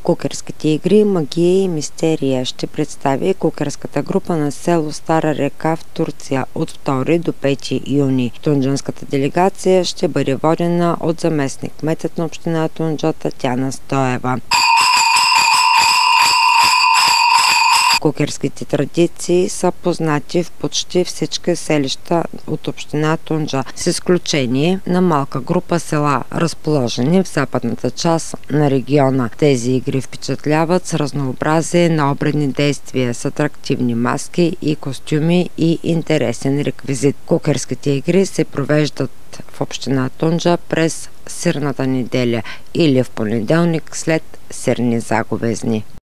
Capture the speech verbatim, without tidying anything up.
Кукерските игри "Магия и мистерия" ще представи кукерската група на село Стара река в Турция от втори до пети юни. Тунджанската делегация ще бъде водена от заместник-кметът на община Тунджа Татяна Стоева. Кукерските традиции са познати в почти всички селища от община Тунджа, с изключение на малка група села, разположени в западната част на региона. Тези игри впечатляват с разнообразие на обредни действия, с атрактивни маски и костюми и интересен реквизит. Кукерските игри се провеждат в община Тунджа през сирната неделя или в понеделник след сирни заговезни.